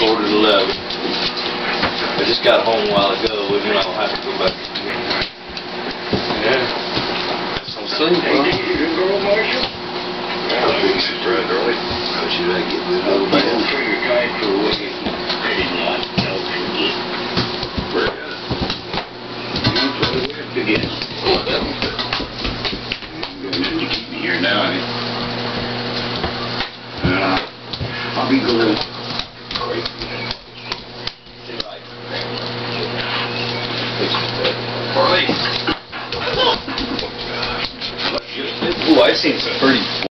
quarter to 11. I just got home a while ago, and then I'll have to go back. Yeah. I'm sleeping. Hey, did you go, Marshall? I think she's right early. How should I get this little bit? I'm figure guy for a way. I didn't want to know forget. Where? Forget. You keep me here now, eh? I'll be good. Ooh, I seen some pretty